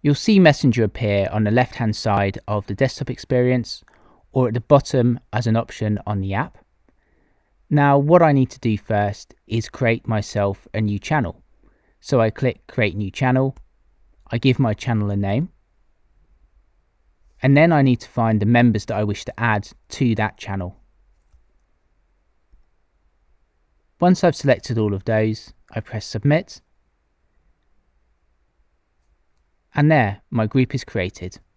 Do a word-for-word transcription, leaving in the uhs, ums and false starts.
You'll see Messenger appear on the left hand side of the desktop experience or at the bottom as an option on the app. Now what I need to do first is create myself a new channel. So I click create new channel, I give my channel a name, and then I need to find the members that I wish to add to that channel. Once I've selected all of those, I press submit, and there my group is created.